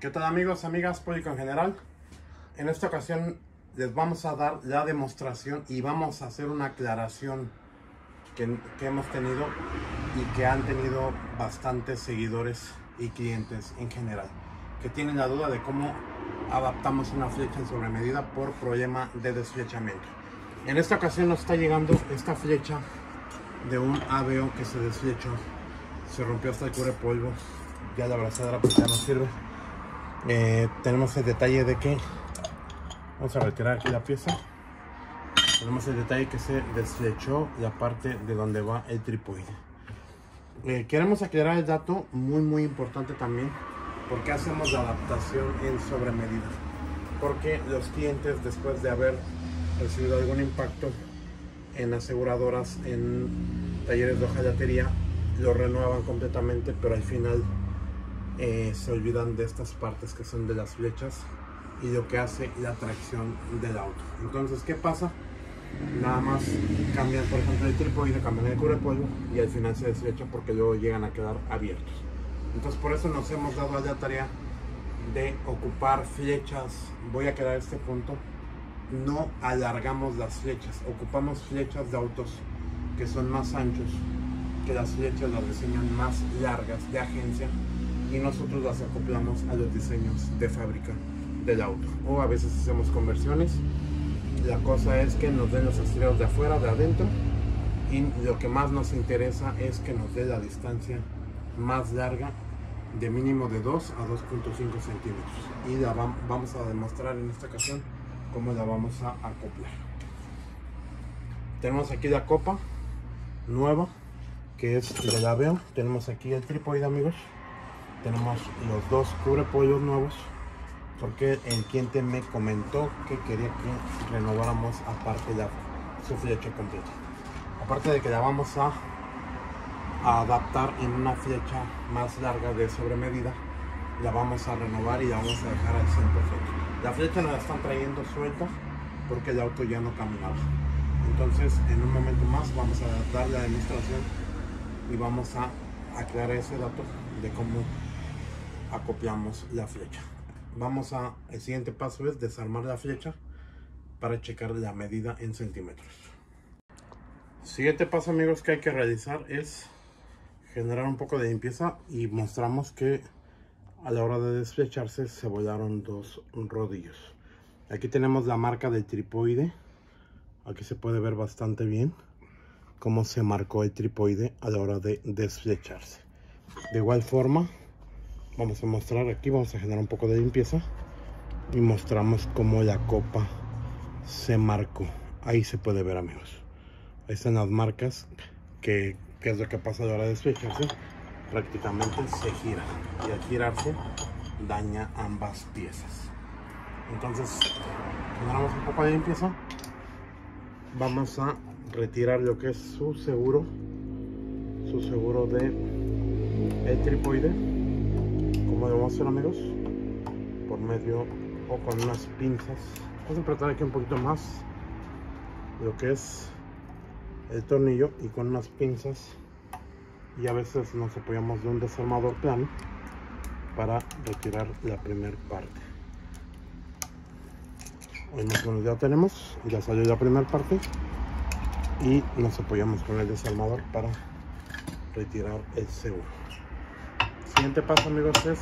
¿Qué tal amigos, amigas, público en general? En esta ocasión les vamos a dar la demostración y vamos a hacer una aclaración que hemos tenido y que han tenido bastantes seguidores y clientes en general, que tienen la duda de cómo adaptamos una flecha en sobremedida por problema de desflechamiento. En esta ocasión nos está llegando esta flecha de un ABO que se desflechó, se rompió hasta el cubrepolvo, ya la abrazadera pues ya no sirve. Tenemos el detalle de que vamos a retirar aquí la pieza. Tenemos el detalle que se desflechó la parte de donde va el trípode. Queremos aclarar el dato muy importante también, porque hacemos la adaptación en sobremedida, porque los clientes, después de haber recibido algún impacto en aseguradoras, en talleres de hojalatería, lo renuevan completamente, pero al final se olvidan de estas partes que son de las flechas y lo que hace la tracción del auto. Entonces, ¿qué pasa? Nada más cambian, por ejemplo, el trípode, cambian el cubrepolvo y al final se desflecha porque luego llegan a quedar abiertos. Entonces, por eso nos hemos dado a la tarea de ocupar flechas. Voy a quedar este punto: no alargamos las flechas, ocupamos flechas de autos que son más anchos, que las flechas las diseñan más largas de agencia, y nosotros las acoplamos a los diseños de fábrica del auto, o a veces hacemos conversiones. La cosa es que nos den los astilleros de afuera, de adentro, y lo que más nos interesa es que nos dé la distancia más larga, de mínimo de 2 a 2.5 centímetros, y la vamos a demostrar en esta ocasión cómo la vamos a acoplar. Tenemos aquí la copa nueva, que es de la ABO. Tenemos aquí el trípode, amigos. Tenemos los dos cubrepollos nuevos, porque el cliente me comentó que quería que renováramos aparte su flecha completa. Aparte de que la vamos a adaptar en una flecha más larga de sobremedida, la vamos a renovar y la vamos a dejar al 100%. La flecha nos la están trayendo suelta porque el auto ya no caminaba. Entonces, en un momento más vamos a dar la demostración y vamos a aclarar ese dato de cómo acoplamos la flecha. El siguiente paso es desarmar la flecha para checar la medida en centímetros. Siguiente paso, amigos, que hay que realizar es generar un poco de limpieza, y mostramos que a la hora de desflecharse se volaron dos rodillos. Aquí tenemos la marca del trípode. Aquí se puede ver bastante bien cómo se marcó el trípode a la hora de desflecharse. De igual forma, vamos a mostrar aquí, vamos a generar un poco de limpieza y mostramos cómo la copa se marcó. Ahí se puede ver, amigos. Ahí están las marcas, que es lo que pasa a la hora de desflecharse. Prácticamente se gira, y al girarse daña ambas piezas. Entonces, generamos un poco de limpieza. Vamos a retirar lo que es su seguro de el trípode. Como lo vamos a hacer, amigos, por medio o con unas pinzas. Vamos a apretar aquí un poquito más lo que es el tornillo, y con unas pinzas, y a veces nos apoyamos de un desarmador plano para retirar la primera parte. Hoy más o menos ya tenemos, ya salió la primera parte, y nos apoyamos con el desarmador para retirar el seguro. Siguiente paso, amigos, es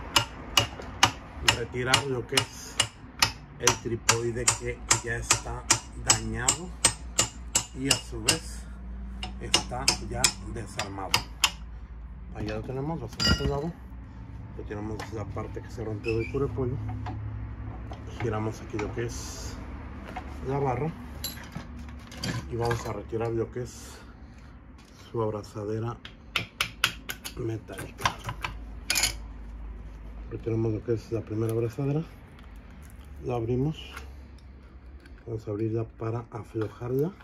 retirar lo que es el trípode, que ya está dañado y a su vez está ya desarmado. Allá lo tenemos, lo hacemos a un lado, retiramos la parte que se rompió del cubrepollo, giramos aquí lo que es la barra y vamos a retirar lo que es su abrazadera metálica. Retiramos lo que es la primera abrazadera, la abrimos, vamos a abrirla para aflojarla.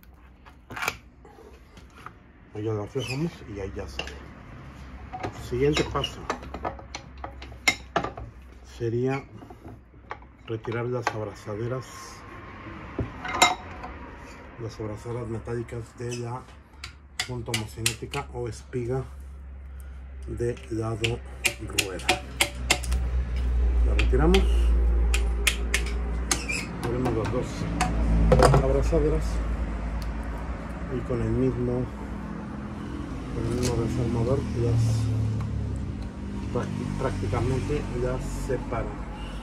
Ahí ya la aflojamos y ahí ya sale. Siguiente paso sería retirar las abrazaderas metálicas de la punta homocinética o espiga de lado rueda. retiramos, ponemos las dos abrazaderas y con el mismo desarmador prácticamente las separamos.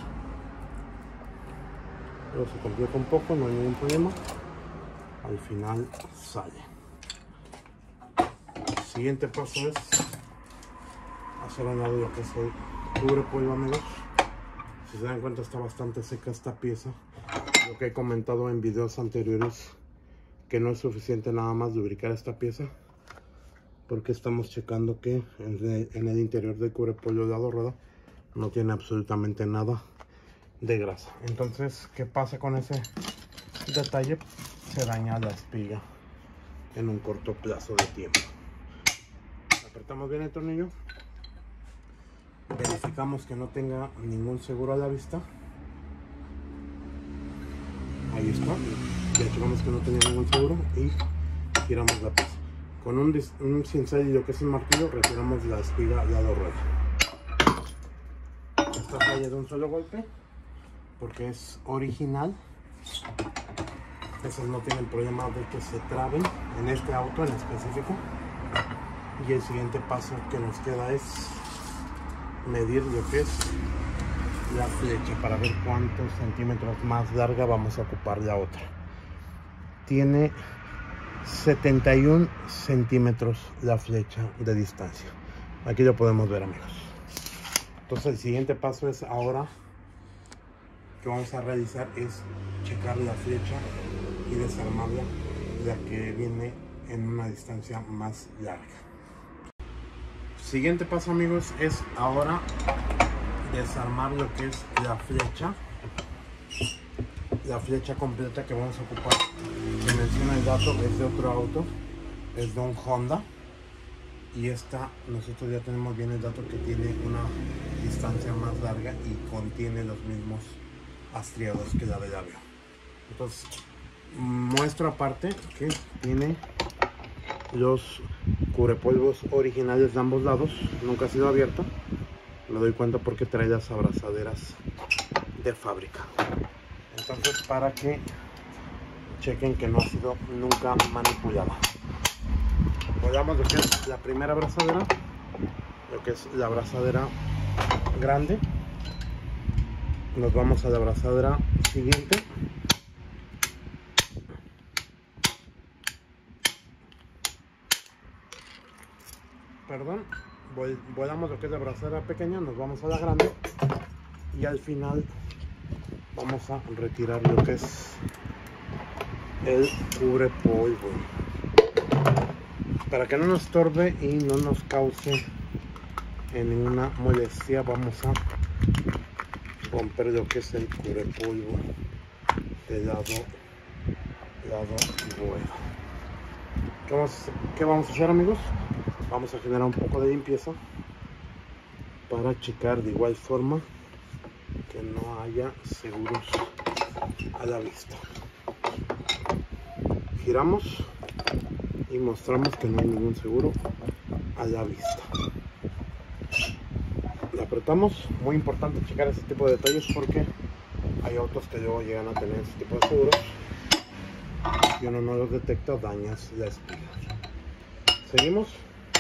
Pero se complica un poco, no hay ningún problema, al final sale. El siguiente paso es hacer a un lado lo que es el cubre polvo, amigos. Si se dan cuenta, está bastante seca esta pieza. Lo que he comentado en videos anteriores, que no es suficiente nada más lubricar esta pieza, porque estamos checando que en el interior del cubre polvo de lado rueda no tiene absolutamente nada de grasa. Entonces, ¿qué pasa con ese detalle? Se daña la espiga en un corto plazo de tiempo. Apretamos bien el tornillo, verificamos que no tenga ningún seguro a la vista. Ahí está, verificamos que no tenga ningún seguro y giramos la pieza. Con un cincel y lo que es un martillo retiramos la espiga lado rueda. Esta falla de un solo golpe porque es original. Esas no tienen problema de que se traben en este auto en específico. Y el siguiente paso que nos queda es medir lo que es la flecha para ver cuántos centímetros más larga vamos a ocupar la otra. Tiene 71 centímetros la flecha de distancia. Aquí lo podemos ver, amigos. Entonces el siguiente paso es ahora que vamos a realizar es checar la flecha y desarmarla, ya que viene en una distancia más larga. Siguiente paso, amigos, es ahora desarmar lo que es la flecha completa que vamos a ocupar. Que menciona el dato, es de otro auto, es de un Honda, y esta nosotros ya tenemos bien el dato que tiene una distancia más larga y contiene los mismos estriados que la del avión. Entonces muestro aparte que tiene los cubrepolvos originales de ambos lados, nunca ha sido abierto. Me doy cuenta porque trae las abrazaderas de fábrica. Entonces, para que chequen que no ha sido nunca manipulada, volvamos lo que es la primera abrazadera, lo que es la abrazadera grande. Nos vamos a la abrazadera siguiente. Perdón, volamos lo que es la abrazadera pequeña, nos vamos a la grande y al final vamos a retirar lo que es el cubre polvo para que no nos estorbe y no nos cause ninguna molestia. Vamos a romper lo que es el cubre polvo de lado rueda. ¿Qué vamos a hacer, amigos? Vamos a generar un poco de limpieza para checar de igual forma que no haya seguros a la vista. Giramos y mostramos que no hay ningún seguro a la vista. La apretamos. Muy importante checar este tipo de detalles porque hay autos que luego llegan a tener este tipo de seguros y uno no los detecta, dañas la espiga. Seguimos.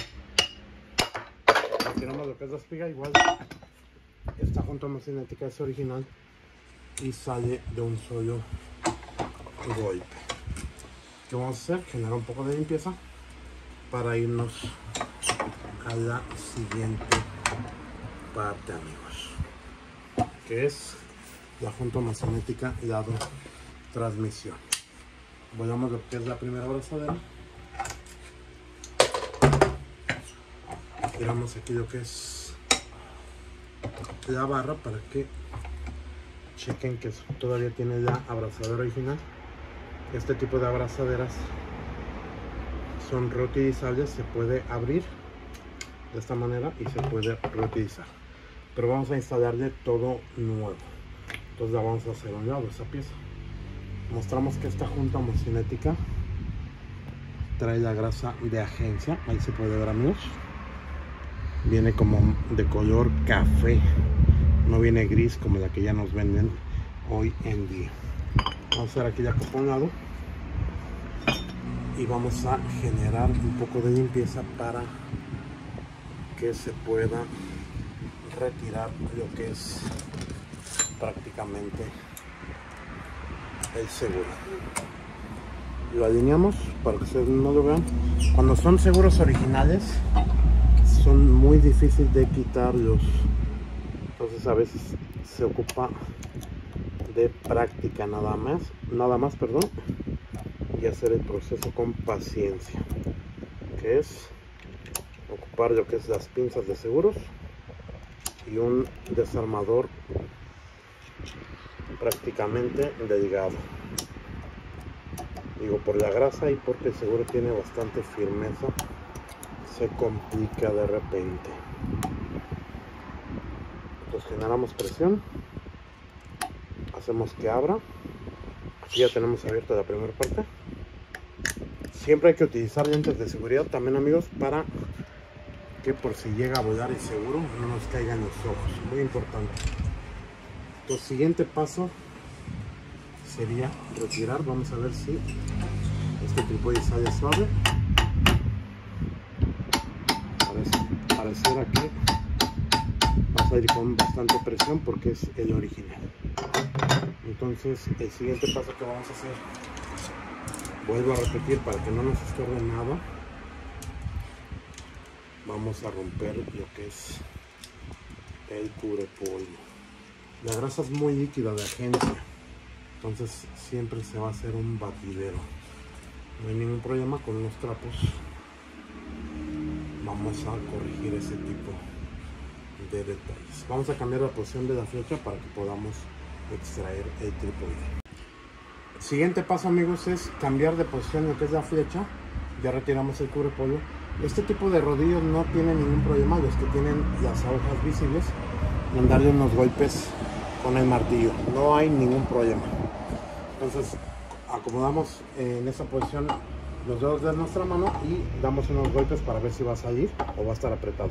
Retiramos lo que es la espiga. Igual esta junta magnética es original y sale de un solo golpe. ¿Qué vamos a hacer? Generar un poco de limpieza para irnos a la siguiente parte, amigos, que es la junta magnética lado transmisión. Volvamos lo que es la primera abrazadera. Giramos aquí lo que es la barra para que chequen que todavía tiene la abrazadera original. Este tipo de abrazaderas son reutilizables, se puede abrir de esta manera y se puede reutilizar, pero vamos a instalarle todo nuevo. Entonces la vamos a hacer a un lado esa pieza. Mostramos que esta junta homocinética trae la grasa de agencia, ahí se puede ver, amigos. Viene como de color café no viene gris como la que ya nos venden hoy en día. Vamos a hacer aquí ya por un lado y vamos a generar un poco de limpieza para que se pueda retirar lo que es prácticamente el seguro. Lo alineamos para que ustedes no lo vean. Cuando son seguros originales son muy difíciles de quitarlos, entonces a veces se ocupa de práctica nada más, y hacer el proceso con paciencia, que es ocupar lo que es las pinzas de seguros y un desarmador prácticamente delgado. Digo, por la grasa y porque el seguro tiene bastante firmeza, se complica de repente. Entonces generamos presión, hacemos que abra. Aquí ya tenemos abierta la primera parte. Siempre hay que utilizar lentes de seguridad también, amigos, para que por si llega a volar el seguro no nos caiga en los ojos, muy importante. El siguiente paso sería retirar. Vamos a ver si este trípode sale suave. Pareciera que va a salir con bastante presión porque es el original. Entonces el siguiente paso que vamos a hacer, vuelvo a repetir para que no nos estorbe nada, vamos a romper lo que es el cubrepolvo. La grasa es muy líquida de agencia, entonces siempre se va a hacer un batidero. No hay ningún problema, con unos trapos vamos a corregir ese tipo de detalles. Vamos a cambiar la posición de la flecha para que podamos extraer el trípode. Siguiente paso, amigos, es cambiar de posición lo que es la flecha. Ya retiramos el cubrepolvo. Este tipo de rodillos no tienen ningún problema, los que tienen las agujas visibles, en darle unos golpes con el martillo, no hay ningún problema. Entonces acomodamos en esa posición los dedos de nuestra mano y damos unos golpes para ver si va a salir o va a estar apretado.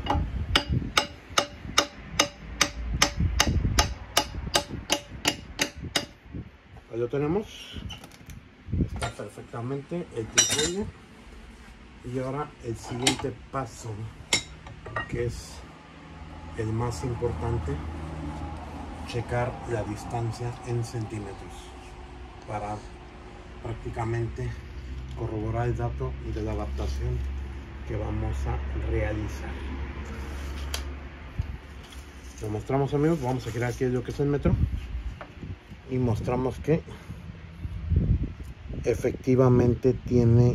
Ahí lo tenemos, está perfectamente el trípode. Y ahora el siguiente paso, que es el más importante, checar la distancia en centímetros para prácticamente corroborar el dato de la adaptación que vamos a realizar. Lo mostramos, amigos. Vamos a girar aquí lo que es el metro y mostramos que efectivamente tiene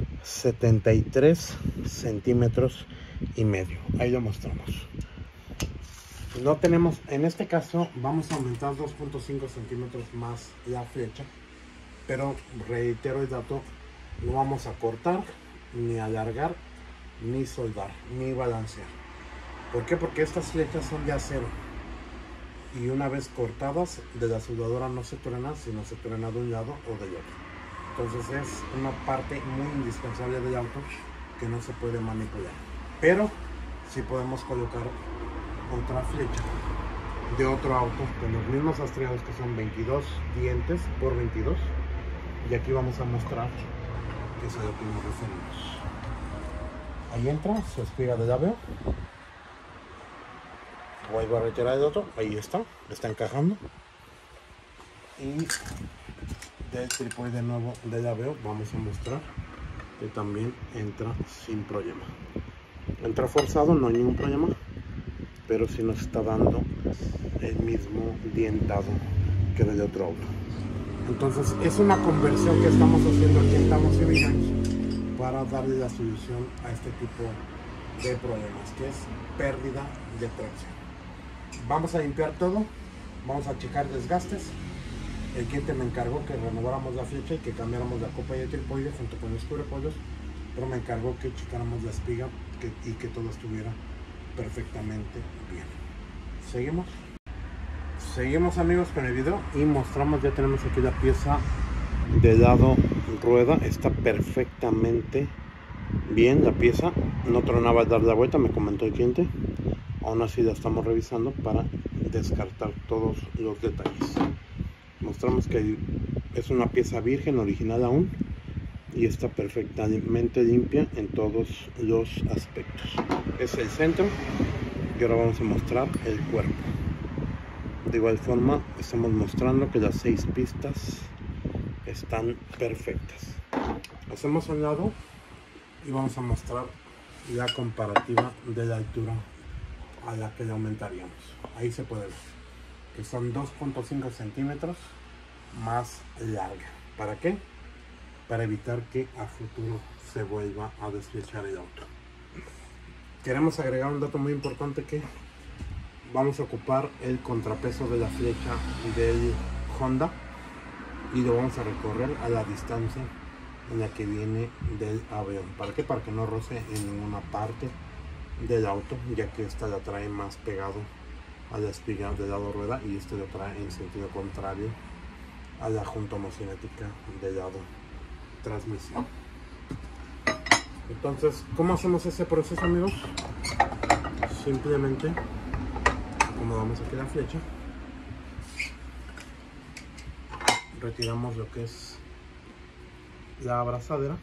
73 centímetros y medio. Ahí lo mostramos. No tenemos, en este caso vamos a aumentar 2.5 centímetros más la flecha, pero reitero el dato, no vamos a cortar, ni alargar, ni soldar, ni balancear. ¿Por qué? Porque estas flechas son de acero y una vez cortadas de la soldadora no se truenan, sino se truena de un lado o del otro. Entonces es una parte muy indispensable del auto que no se puede manipular, pero sí podemos colocar otra flecha de otro auto con los mismos rastreados, que son 22 dientes por 22, y aquí vamos a mostrar que es a lo que nos referimos. Ahí entra su espiga de llaveo, vuelvo a retirar el otro, ahí está encajando, y del trípode de nuevo de llaveo vamos a mostrar que también entra sin problema. Entra forzado, no hay ningún problema, pero sí nos está dando el mismo dientado que del otro auto. Entonces es una conversión que estamos haciendo aquí en Tamos y Vinage para darle la solución a este tipo de problemas, que es pérdida de tracción. Vamos a limpiar todo, vamos a checar desgastes. El cliente me encargó que renováramos la flecha y que cambiáramos la copa y el trípode junto con los cubrepolvos, pero me encargó que checáramos la espiga y que todo estuviera perfectamente bien. Seguimos, amigos, con el video y mostramos. Ya tenemos aquí la pieza de lado rueda, está perfectamente bien la pieza, no tronaba al dar la vuelta, me comentó el cliente. Aún así la estamos revisando para descartar todos los detalles. Mostramos que es una pieza virgen, original aún, y está perfectamente limpia en todos los aspectos. Es el centro y ahora vamos a mostrar el cuerpo. De igual forma estamos mostrando que las 6 pistas están perfectas. Hacemos un lado y vamos a mostrar la comparativa de la altura a la que le aumentaríamos. Ahí se puede ver que son 2.5 centímetros más larga. ¿Para qué? Para evitar que a futuro se vuelva a desflechar el auto. Queremos agregar un dato muy importante, que vamos a ocupar el contrapeso de la flecha del Honda y lo vamos a recorrer a la distancia en la que viene del avión. ¿Para qué? Para que no roce en ninguna parte del auto, ya que esta la trae más pegado a la espiga del lado rueda y este lo trae en sentido contrario a la junta homocinética del lado transmisión. Entonces, ¿cómo hacemos ese proceso, amigos? Simplemente acomodamos aquí la flecha, retiramos lo que es la abrazadera,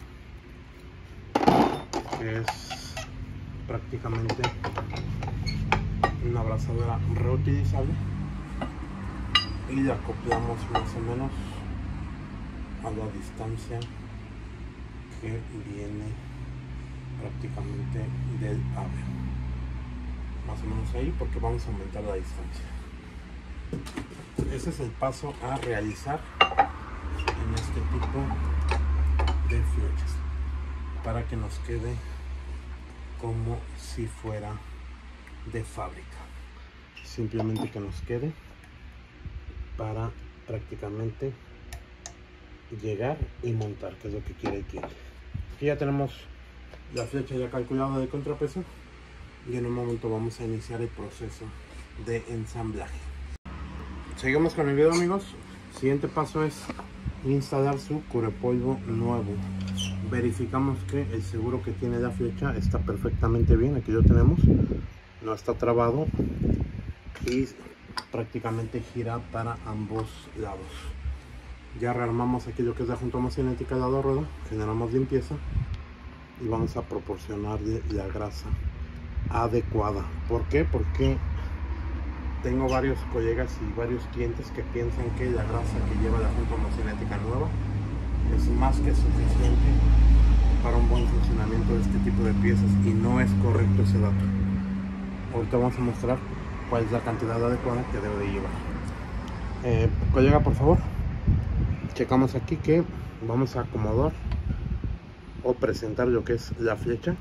que es prácticamente una abrazadera reutilizable, y la acoplamos más o menos a la distancia que viene prácticamente del avión, más o menos ahí, porque vamos a aumentar la distancia. Ese es el paso a realizar en este tipo de flechas, para que nos quede como si fuera de fábrica. Simplemente que nos quede para prácticamente llegar y montar, que es lo que quiere el cliente. Aquí ya tenemos la flecha ya calculada de contrapeso y en un momento vamos a iniciar el proceso de ensamblaje. Seguimos con el video, amigos. Siguiente paso es instalar su cubrepolvo nuevo. Verificamos que el seguro que tiene la flecha está perfectamente bien. Aquí lo tenemos, no está trabado y prácticamente gira para ambos lados. Ya rearmamos aquí lo que es la junta homocinética de la rueda, generamos limpieza y vamos a proporcionarle la grasa adecuada. ¿Por qué? Porque tengo varios colegas y varios clientes que piensan que la grasa que lleva la junta homocinética nueva es más que suficiente para un buen funcionamiento de este tipo de piezas, y no es correcto ese dato. Ahorita vamos a mostrar cuál es la cantidad adecuada que debe de llevar. Colega, por favor, checamos aquí que vamos a acomodar o presentar lo que es la flecha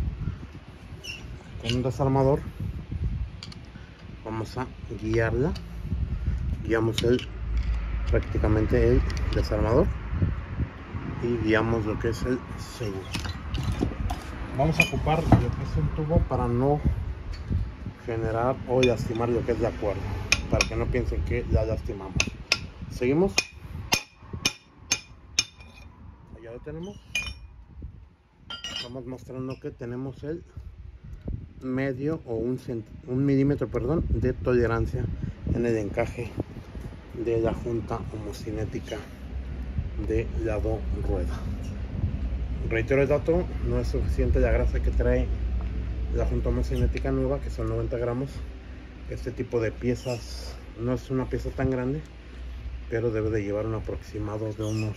con un desarmador. Vamos a guiarla, guiamos prácticamente el desarmador y guiamos lo que es el seguro. Vamos a ocupar lo que es un tubo para no generar o lastimar lo que es la cuerda, para que no piensen que la lastimamos. Seguimos, allá lo tenemos. Estamos mostrando que tenemos el medio o un milímetro, perdón, de tolerancia en el encaje de la junta homocinética de lado rueda. Reitero el dato, no es suficiente la grasa que trae la junta homocinética nueva, que son 90 gramos. Este tipo de piezas no es una pieza tan grande, pero debe de llevar un aproximado de unos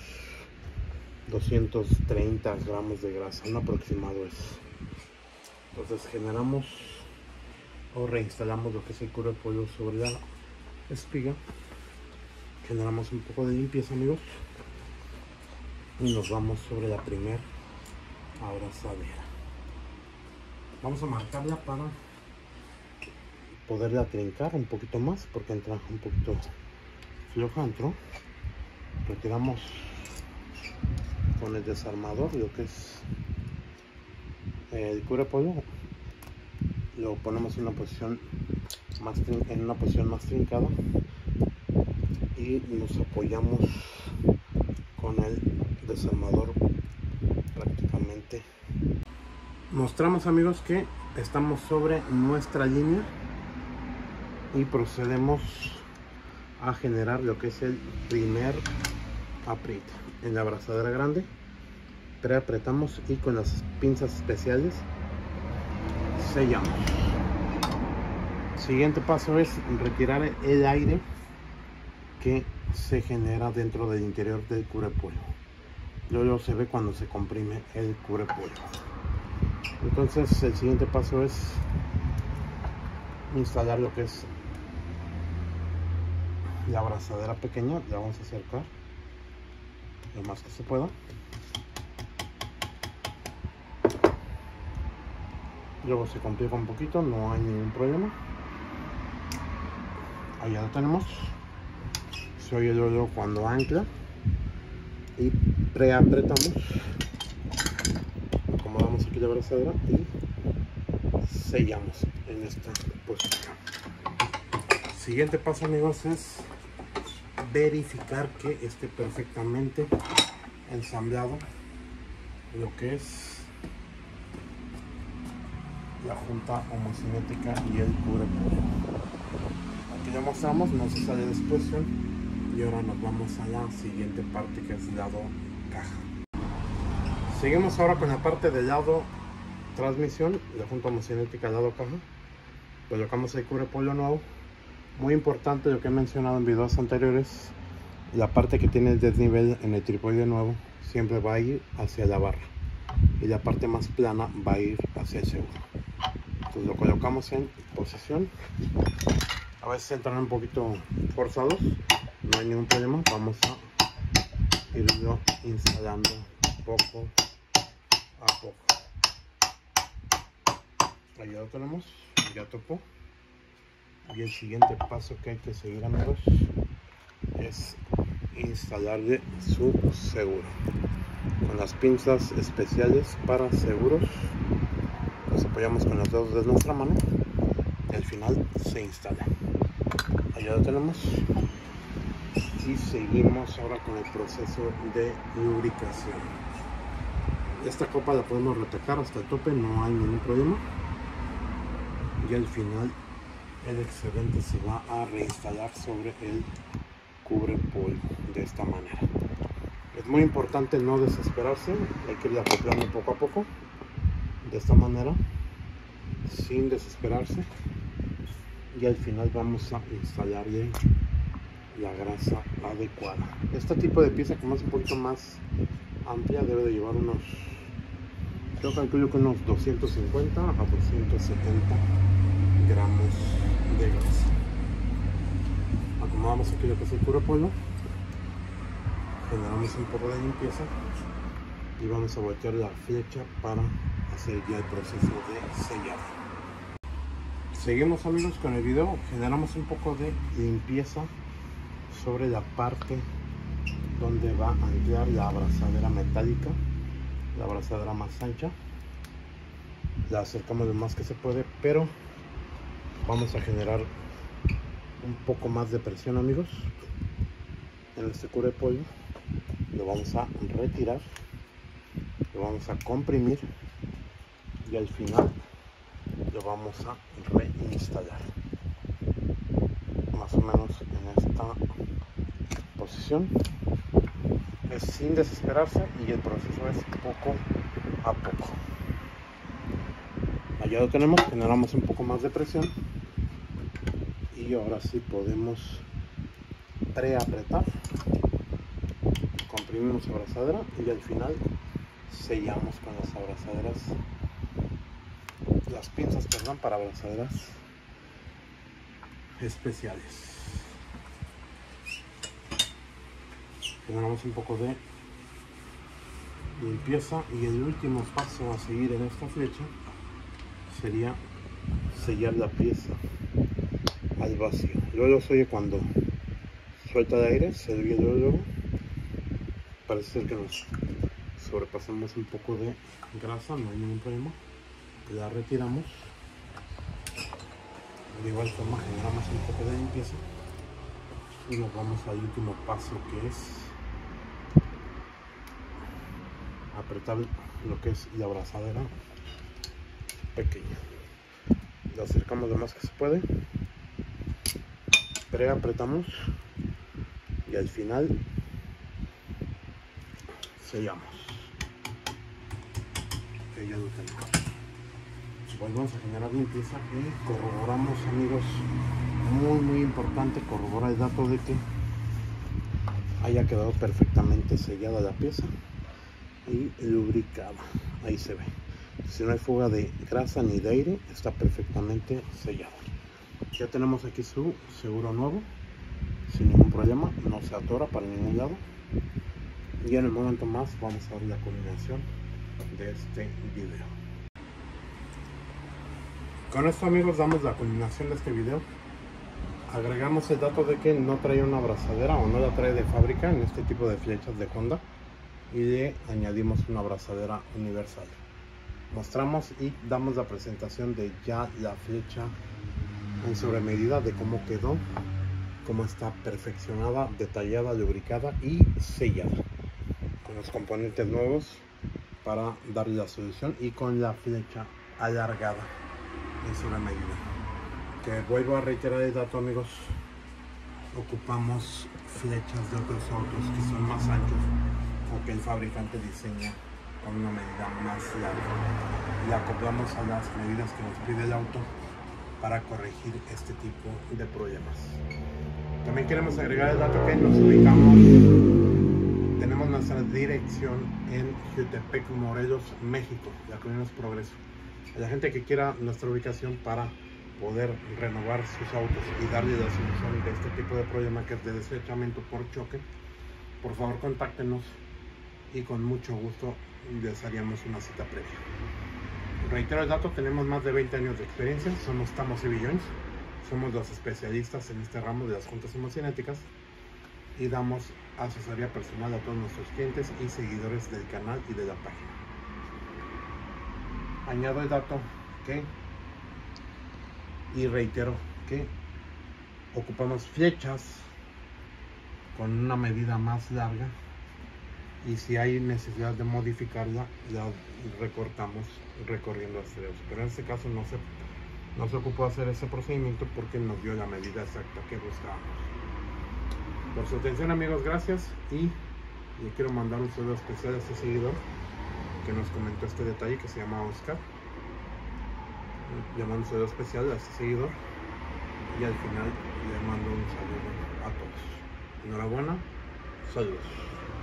230 gramos de grasa, un aproximado es. Entonces generamos o reinstalamos lo que es el cubrepolvo sobre la espiga, generamos un poco de limpieza, amigos, y nos vamos sobre la primera abrazadera. Vamos a marcarla para poderla trincar un poquito más, porque entra un poquito floja. Entró. Retiramos con el desarmador lo que es el cubrepolvo, lo ponemos en una posición más trincada y nos apoyamos con el desarmador prácticamente. Mostramos, amigos, que estamos sobre nuestra línea y procedemos a generar lo que es el primer apriete. En la abrazadera grande preapretamos y con las pinzas especiales sellamos. Siguiente paso es retirar el aire que se genera dentro del interior del cubrepolvo. Luego se ve cuando se comprime el cubrepolvo. Entonces el siguiente paso es instalar lo que es la abrazadera pequeña. La vamos a acercar lo más que se pueda. Luego se complica un poquito, no hay ningún problema. Ahí ya lo tenemos. Se oye luego cuando ancla y preapretamos. Acomodamos aquí la abrazadera y sellamos en esta posición. Siguiente paso, amigos, es verificar que esté perfectamente ensamblado lo que es la junta homocinética y el cubrepolvo. Aquí ya mostramos, no se sale de exposición. Y ahora nos vamos a la siguiente parte, que es lado caja. Seguimos ahora con la parte del lado transmisión, la junta homocinética, lado caja. Colocamos el cubrepolvo nuevo. Muy importante lo que he mencionado en videos anteriores, la parte que tiene el desnivel en el trípode nuevo siempre va a ir hacia la barra y la parte más plana va a ir hacia el seguro. Entonces lo colocamos en posición. A veces entran un poquito forzados, no hay ningún problema. Vamos a irlo instalando poco a poco. Ahí ya lo tenemos, ya topó. Y el siguiente paso que hay que seguir, amigos, es instalarle su seguro con las pinzas especiales para seguros. Nos apoyamos con los dedos de nuestra mano y al final se instala. Allá lo tenemos. Y seguimos ahora con el proceso de lubricación. Esta copa la podemos retocar hasta el tope, no hay ningún problema. Y al final el excedente se va a reinstalar sobre el cubrepolvo de esta manera. Es muy importante no desesperarse, hay que ir acoplando poco a poco de esta manera sin desesperarse, y al final vamos a instalarle la grasa adecuada. Este tipo de pieza, como es un poquito más amplia, debe de llevar unos, yo calculo que unos 250 a 270 gramos de grasa. Acomodamos aquí lo que es el cubrepolvo, generamos un poco de limpieza y vamos a voltear la flecha para hacer ya el proceso de sellado. Seguimos, amigos, con el video. Generamos un poco de limpieza sobre la parte donde va a anclar la abrazadera metálica, la abrazadera más ancha. La acercamos lo más que se puede, pero vamos a generar un poco más de presión, amigos, en este cubrepolvo. Lo vamos a retirar, lo vamos a comprimir y al final lo vamos a reinstalar más o menos en esta posición. Es sin desesperarse y el proceso es poco a poco. Allá lo tenemos, generamos un poco más de presión y ahora sí podemos preapretar, comprimimos abrazadera y al final sellamos con las abrazaderas, las pinzas, perdón, para abrazaderas especiales. Generamos un poco de limpieza y el último paso a seguir en esta flecha sería sellar la pieza al vacío. Luego se oye cuando suelta el aire, se oye luego. Parece ser que nos sobrepasamos un poco de grasa, no hay ningún problema. La retiramos. De igual forma generamos un poco de limpieza y nos vamos al último paso, que es apretar lo que es la abrazadera pequeña. La acercamos lo más que se puede preapretamos y al final sellamos. Ok, ya lo tenemos. Volvemos a generar limpieza y corroboramos, amigos, muy importante corroborar el dato de que haya quedado perfectamente sellada la pieza y lubricada. Ahí se ve, si no hay fuga de grasa ni de aire, está perfectamente sellado. Ya tenemos aquí su seguro nuevo sin ningún problema, no se atora para ningún lado. Y en el momento más vamos a ver la culminación de este video. Con esto, amigos, damos la culminación de este video. Agregamos el dato de que no trae una abrazadera o no la trae de fábrica en este tipo de flechas de Honda, y le añadimos una abrazadera universal. Mostramos y damos la presentación de ya la flecha en sobremedida, de cómo quedó, cómo está perfeccionada, detallada, lubricada y sellada, con los componentes nuevos para darle la solución y con la flecha alargada en sobremedida. Que vuelvo a reiterar el dato, amigos, ocupamos flechas de otros autos que son más anchos o que el fabricante diseña con una medida más larga y acoplamos a las medidas que nos pide el auto para corregir este tipo de problemas. También queremos agregar el dato que nos ubicamos, tenemos nuestra dirección en Jutepec, Morelos, México, la Colonia Progreso. A la gente que quiera nuestra ubicación para poder renovar sus autos y darle la solución de este tipo de problema que es de deslizamiento por choque, por favor contáctenos y con mucho gusto les haríamos una cita previa. Reitero el dato, tenemos más de 20 años de experiencia, somos Tamos y Billones, somos los especialistas en este ramo de las juntas hemocinéticas y damos asesoría personal a todos nuestros clientes y seguidores del canal y de la página. Añado el dato que y reitero que ocupamos flechas con una medida más larga, y si hay necesidad de modificarla, la recortamos recorriendo extremos, pero en este caso no se ocupó hacer ese procedimiento porque nos dio la medida exacta que buscábamos. Por su atención, amigos, gracias, y le quiero mandar un saludo especial a este seguidor que nos comentó este detalle, que se llama Oscar. Le mando un saludo especial a este seguidor y al final le mando un saludo a todos. Enhorabuena, saludos.